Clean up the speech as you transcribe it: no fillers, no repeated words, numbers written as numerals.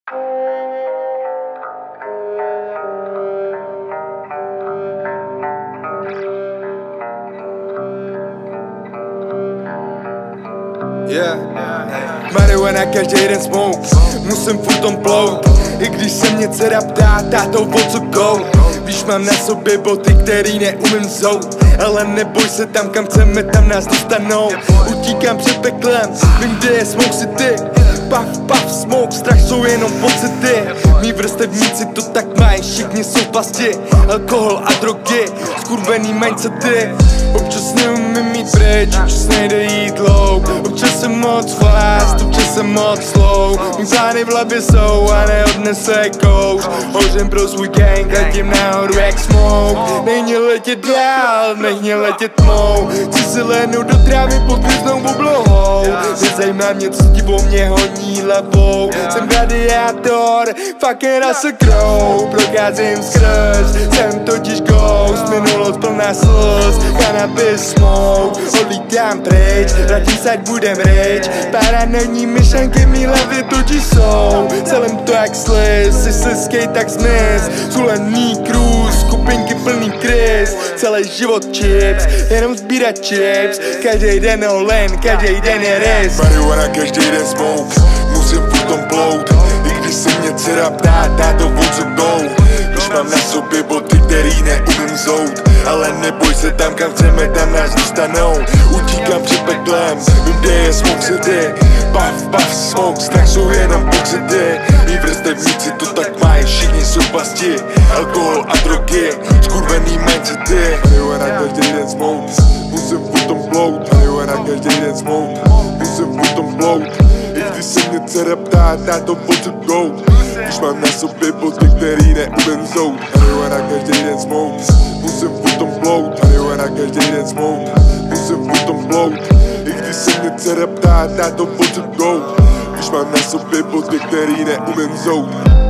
Marihuana každý den smoke, musím furt tom plout. I když se mě dcera ptá, táto o co go. Víš, mám na sobě boty, který neumím zout. Ale neboj se, tam kam chceme, tam nás dostanou. Utíkám před peklem, vím kde je Smoke City. Puff, smoke, strach jsou jenom pocity. Mí vrstevníci to tak mají, všichni jsou v pasti. Alkohol a drogy, skurvený mindsety. Občas neumím mít pryč, občas nejde jít low. Občas jsem moc fast, občas jsem moc slow. Mý plány v hlavě jsou a neodnese kouř. Hořím pro svůj gang, letím nahoru jak smoke. Není letět dál, nechně letět tmou. Chci si lehnout do trávy pod hvězdnou oblohou. Nezajímá mě, co ti o mě honí hlavou. Jsem gladiátor, fucking Russell Crowe. Procházím skrz, jsem totiž ghost. Minulost plná slz, cannabis smoke. Odlítám pryč, vrátím se, ať budem rich. Paranoidní myšlenky mý hlavě totiž jsou. Celém to jak sliz, jsi slizkej tak zmiz. Zulený cruise, skupinky plný krys. Celý život chips, jenom sbírat chips. Každý den all-in, každý den je risk. Marihuana každý den smoke, musím furt tom plout. I když se mě dcera ptá, táto o co go. Když mám na sobě boty, který neumím zout. Ale neboj se, tam kam chceme, tam nás dostanou. Utíkám před peklem, vím kde je Smoke City. Puff, smoke, strach jsou jenom pocity. Mí vrstevníci to tak mají, všichni jsou v pasti. Alkohol a drogy, skurvený mindsety. Marihuana každý den smoke, musím furt tom plout. Marihuana každý den smoke, musím furt tom plout. I když se mě dcera ptá, táto o co go. Když mám na sobě boty, který neumím zout. Marihuana každý den smoke, musím furt tom plout. Marihuana každý den smoke, musím furt tom plout. I když se mě dcera ptá, táto o co go. Když mám na sobě boty, který neumím zout.